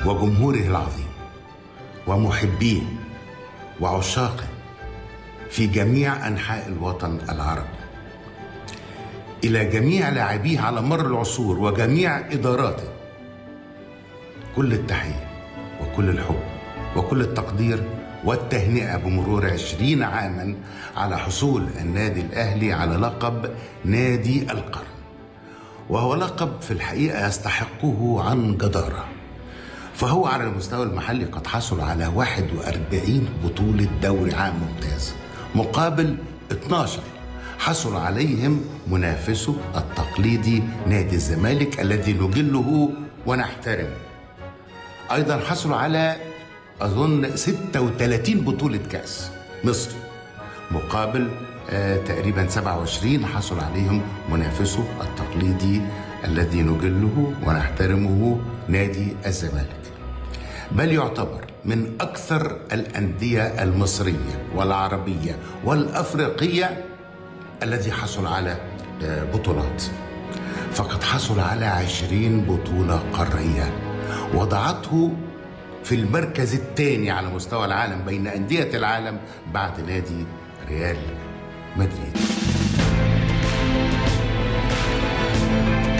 وجمهوره العظيم ومحبيه وعشاقه في جميع أنحاء الوطن العربي، إلى جميع لاعبيه على مر العصور وجميع إداراته، كل التحية وكل الحب وكل التقدير والتهنئة بمرور 20 عاما على حصول النادي الأهلي على لقب نادي القرن، وهو لقب في الحقيقة يستحقه عن جدارة، فهو على المستوى المحلي قد حصل على 41 بطولة دوري عام ممتاز مقابل 12 حصل عليهم منافسه التقليدي نادي الزمالك الذي نجله ونحترمه. أيضا حصلوا على أظن 36 بطولة كأس مصر مقابل تقريبا 27 حصل عليهم منافسه التقليدي الذي نجله ونحترمه نادي الزمالك، بل يعتبر من أكثر الأندية المصرية والعربية والأفريقية الذي حصل على بطولات، فقد حصل على 20 بطولة قارية وضعته في المركز الثاني على مستوى العالم بين أندية العالم بعد نادي ريال مدريد.